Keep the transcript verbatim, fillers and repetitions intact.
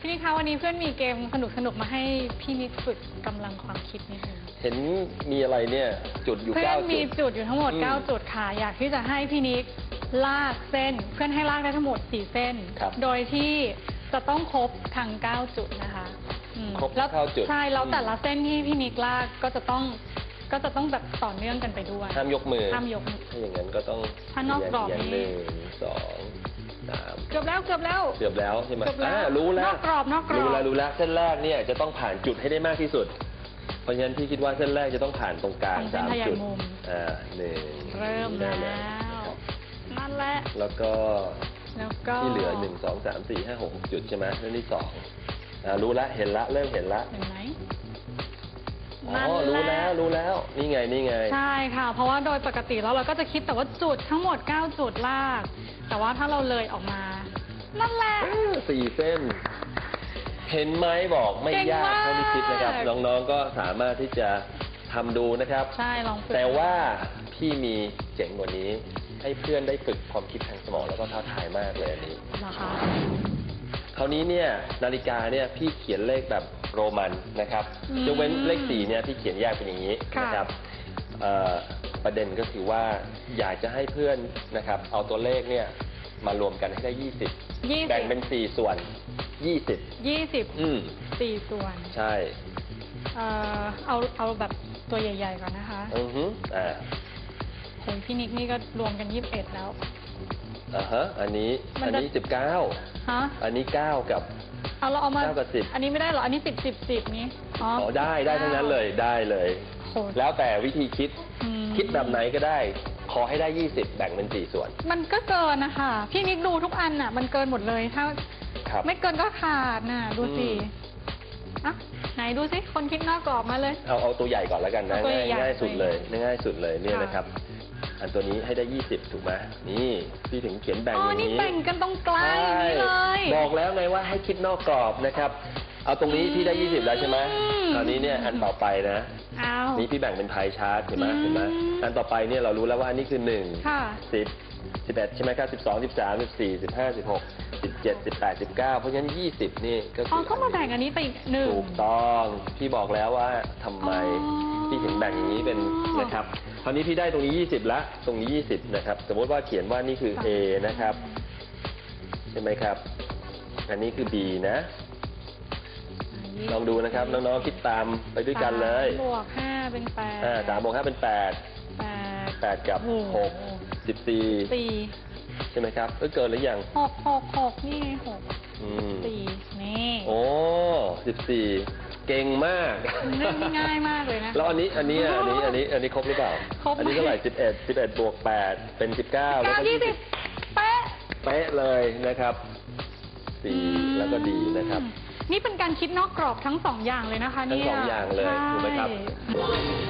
พี่นิกคะวันนี้เพื่อนมีเกมสนุกสนุกมาให้พี่นิกฝึกกำลังความคิดนิดนึงเห็นมีอะไรเนี่ยจุดอยู่เก้าจุดเพื่อนมีจุดอยู่ทั้งหมดเก้าจุดค่ะอยากที่จะให้พี่นิกลากเส้นเพื่อนให้ลากได้ทั้งหมดสี่เส้นโดยที่จะต้องครบทั้งเก้าจุดนะคะครบเก้าจุดใช่แล้วแต่ละเส้นที่พี่นิกลากก็จะต้องก็จะต้องแบบต่อเนื่องกันไปด้วยห้ามยกมือห้ามยกถ้าอย่างนั้นก็ต้องถ้านอกกรอบนี้หนึ่งสองสามเกือบแล้วเกือบแล้วเกือบแล้วใช่ไหมอ่ารู้แล้วนอกกรอบนอกกรอบรู้แล้วรู้แล้วเส้นแรกเนี่ยจะต้องผ่านจุดให้ได้มากที่สุดเพราะฉะนั้นพี่คิดว่าเส้นแรกจะต้องผ่านตรงกลางสามจุดอ่าหนึ่งเริ่มแล้วนั่นแหละแล้วก็แล้วก็ที่เหลือหนึ่งสองสามสี่ห้าหกจุดใช่ไหมเส้นที่สองอ่ารู้ละเห็นละเริ่มเห็นละเห็นไหมอ๋อรู้แล้วรู้แล้วนี่ไงนี่ไงใช่ค่ะเพราะว่าโดยปกติแล้วเราก็จะคิดแต่ว่าจุดทั้งหมดเก้าจุดลากแต่ว่าถ้าเราเลยออกมานั่นแหละสี่เส้นเห็นไหมบอกไม่ยากเท่าที่คิดนะครับน้องๆก็สามารถที่จะทำดูนะครับใช่ลองฝึกแต่ว่าพี่มีเจ๋งกว่านี้ให้เพื่อนได้ฝึกความคิดทางสมองแล้วก็ท้าทายมากเลยอันนี้นะคะคราวนี้เนี่ยนาฬิกาเนี่ยพี่เขียนเลขแบบโรมันนะครับยกเว้นเลขสี่เนี่ยพี่เขียนแยกเป็นอย่างนี้นะครับประเด็นก็คือว่าอยากจะให้เพื่อนนะครับเอาตัวเลขเนี่ยมารวมกันให้ได้ยี่สิบแบ่งเป็นสี่ส่วนยี่สิบยี่สิบอืมสี่ส่วนใช่เอ่อเอาเอาแบบตัวใหญ่ๆก่อนนะคะอือฮึอ่าโหพี่นิกนี่ก็รวมกันยี่สิบเอ็ดแล้วอ่าฮะอันนี้อันนี้สิบเก้าฮะอันนี้เก้ากับเอาเราเอามาเก้ากับสิบอันนี้ไม่ได้หรออันนี้สิบสิบสิบนี้อ๋อได้ได้ทั้งนั้นเลยได้เลยแล้วแต่วิธีคิดคิดแบบไหนก็ได้ขอให้ได้ยี่สิบแบ่งเป็นสี่ส่วนมันก็เกินนะคะพี่นิกดูทุกอันน่ะมันเกินหมดเลยถ้าไม่เกินก็ขาดน่ะดูสิอ่ะไหนดูสิคนคิดนอกกรอบมาเลยเอาเอาตัวใหญ่ก่อนแล้วกันนะง่ายง่ายสุดเลยง่ายสุดเลยเนี่ยนะครับอันตัวนี้ให้ได้ยี่สิบถูกไหมนี่พี่ถึงเขียนแบ่งอย่างนี้อ๋อนี่แบ่งกันตรงกลางนี่เลยบอกแล้วไงว่าให้คิดนอกกรอบนะครับเอาตรงนี้พี่ได้ยี่สิบแล้วใช่ไหมตอนนี้เนี่ยอันต่อไปนะนี่พี่แบ่งเป็นพายชาร์ตเห็นไหมเห็นไหมอันต่อไปเนี่ยเรารู้แล้วว่าอันนี้คือหนึ่งสิบสิบเอ็ดใช่ไหมครับสิบสองสิบสามสิบสี่สิบห้าสิบหกสิบเจ็ดสิบแปดสิบเก้าเพราะฉะนั้นยี่สิบนี่ก็คือเขามาแบ่งอันนี้ไปอีกหนึ่งถูกต้องพี่บอกแล้วว่าทำไมพี่ถึงแบ่งอย่างนี้เป็นนะครับคราวนี้พี่ได้ตรงนี้ยี่สิบละตรงนี้ยี่สิบนะครับสมมติว่าเขียนว่านี่คือ A นะครับใช่ไหมครับอันนี้คือ B นะลองดูนะครับน้องๆคิดตามไปด้วยกันเลยบวกห้าเป็นแปดอ่าสามบวกห้าเป็นแปดแปดกับหกสิบสี่ใช่ไหมครับเออเกินหรือยังหกหกหกนี่หกสี่นี่โอ้สิบสี่เก่งมากง่ายมากเลยนะแล้วอันนี้อันนี้อันนี้อันนี้อันนี้ครบหรือเปล่าอันนี้เท่าไหร่สิบเอ็ดสิบเอ็ดบวกแปดเป็นสิบเก้าแล้วก็ยี่สิบเป๊ะเป๊ะเลยนะครับสี่แล้วก็ดีนะครับนี่เป็นการคิดนอกกรอบทั้งสองอย่างเลยนะคะนี่ทั้งสองอย่างเลยถูกไหมครับ